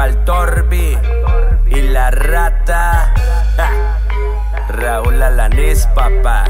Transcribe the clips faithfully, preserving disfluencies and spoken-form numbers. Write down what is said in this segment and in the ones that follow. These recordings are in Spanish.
pa'l Torbi y la rata. Ja. Raúl Alanís, papá.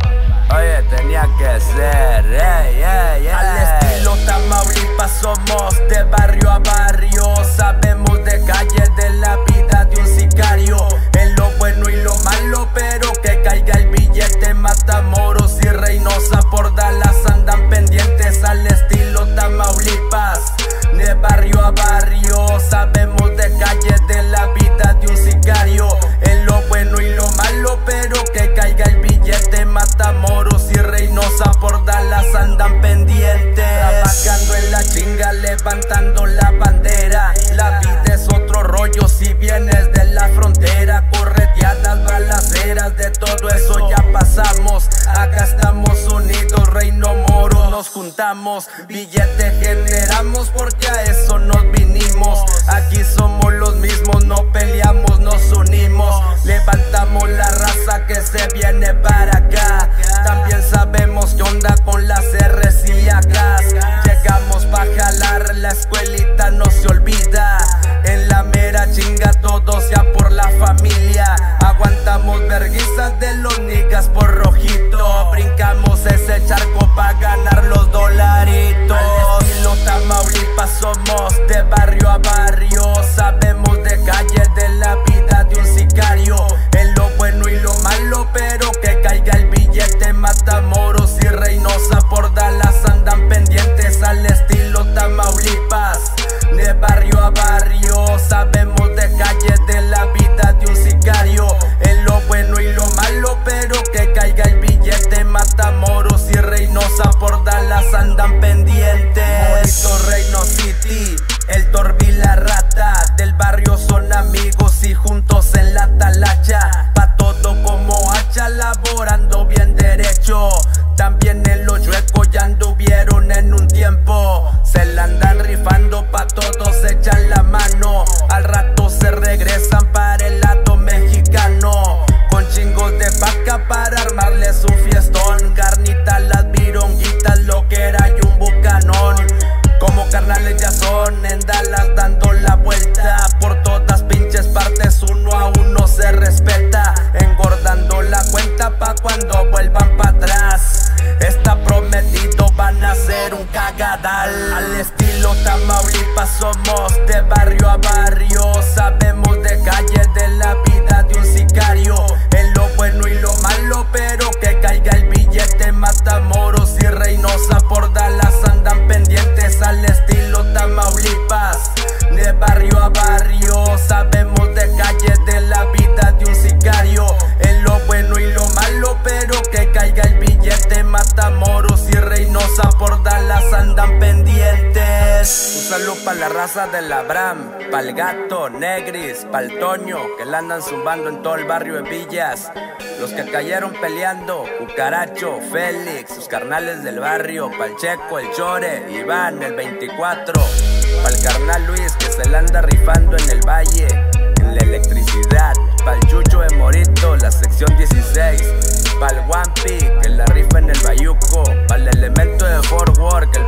Oye, tenía que ser, ey, ey, ey. Al estilo Tamaulipas somos de barrio a barrio. Sabemos de calle, de la vida de un sicario, en lo bueno y lo malo, pero que caiga el billete. Matamoros y Reynosa por Dallas andan pendientes. Al estilo Tamaulipas, de barrio a barrio. Sabemos de calle, de la vida de un sicario, en lo bueno y lo malo, pero que caiga el billete. Matamoros y Reynosa por Dallas andan pendientes. Trabajando en la chinga, levantando la bandera. La vida es otro rollo si vienes de la frontera. Correteadas, balaceras, de todo eso ya pasamos. Acá estamos unidos, Reino Moro, nos juntamos. Billete generamos porque a eso nos vinimos. Aquí somos los mismos, no peleamos, nos unimos. Levantamos la raza que se viene para acá. También sabemos qué onda con las R's y acá. Llegamos pa' jalar, la escuelita no se olvida. En la mera chinga todo sea por la familia. Aguantamos verguizas de los niggas por rojito. Brincamos ese charco pa' ganar los dolaritos. Al estilo Tamaulipas somos de barrio a barrio. Sabemos de calle, de la vida de un sicario, en lo bueno y lo malo, pero que caiga el billete. Matamoros y Reynosa por Dallas andan pendientes. Al estilo Tamaulipas, de barrio a barrio. Sabemos de calle, de la vida de un sicario, en lo bueno y lo malo, pero que caiga el billete. Matamoros y Reynosa por Dallas andan pendientes. Morito, Reino City, el Torbi y la rata. Del barrio son amigos y juntos en la talacha. Pa' todo como hacha, laborando bien derecho. También en los chuecos ya anduvieron en un tiempo. Se la andan rifando, pa' todos echan la mano. Al rato se regresan para el lado mexicano, con chingos de vaca para armarles un fiestón. Carnitas, las vironguitas, lo que era y un bucanón. Como carnales ya son, en Dallas dando la vuelta. Por todas pinches partes, uno a uno se respeta. Engordando la cuenta pa' cuando vuelvan pa' atrás. Está prometido, van a ser un cagadal. Al estilo Tamaulipas somos de barrio a barrio. Sabemos de calle, de la vida de un sicario, en lo bueno y lo malo, pero que caiga el billete. Matamoros y Reynosa por Dallas andan pendientes. Al estilo Tamaulipas, de barrio a barrio. Sabemos de calle, de la vida de un sicario, en lo bueno y lo malo, pero que caiga el billete. Matamoros y Reynosa por Dallas andan pendientes. Un saludo pa' la raza de la Bram, pa'l Gato, Negris, pa'l Toño, que la andan zumbando en todo el barrio de Villas. Los que cayeron peleando, Cucaracho, Félix, sus carnales del barrio, pa'l Checo, el Chore, Iván, el veinticuatro, pa'l carnal Luis, que se la anda rifando en el valle, en la electricidad, pa'l Chucho de Morito, la sección dieciséis, pa'l Wampi, que la rifa en el Bayuco, pa'l elemento de Fort Worth, que